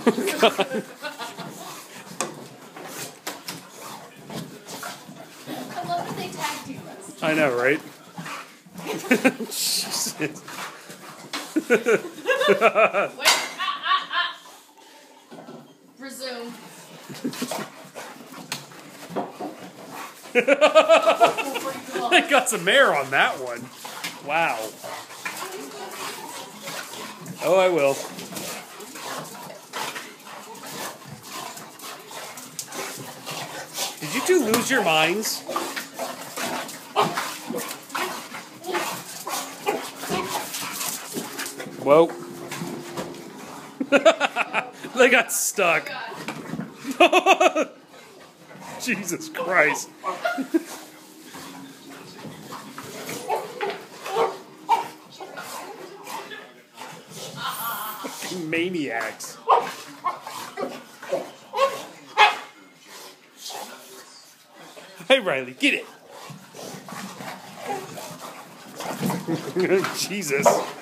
I love that they tag team us. I know, right? Jesus. Wait, Resume. Oh I got some air on that one. Wow. Oh, I will. Did you two lose your minds? Whoa. They got stuck. God. Jesus Christ. Fucking maniacs. Hey, Riley, get it. Jesus.